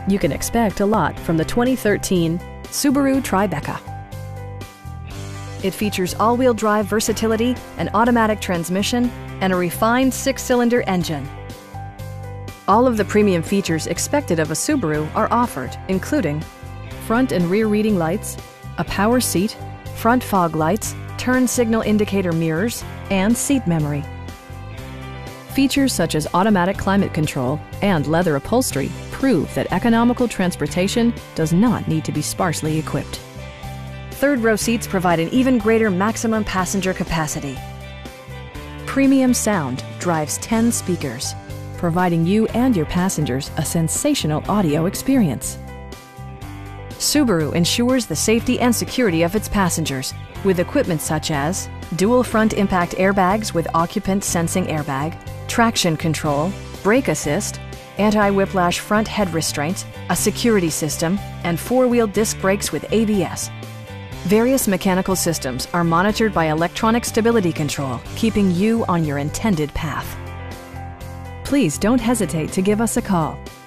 You can expect a lot from the 2013 Subaru Tribeca. It features all-wheel drive versatility, an automatic transmission, and a refined 6-cylinder engine. All of the premium features expected of a Subaru are offered, including front and rear reading lights, a power seat, front fog lights, turn signal indicator mirrors, and seat memory. Features such as automatic climate control and leather upholstery prove that economical transportation does not need to be sparsely equipped. Third-row seats provide an even greater maximum passenger capacity. Premium sound drives 10 speakers, providing you and your passengers a sensational audio experience. Subaru ensures the safety and security of its passengers with equipment such as dual front impact airbags with occupant sensing airbag, traction control, brake assist, anti-whiplash front head restraints, a security system, and 4-wheel disc brakes with ABS. Various mechanical systems are monitored by electronic stability control, keeping you on your intended path. Please don't hesitate to give us a call.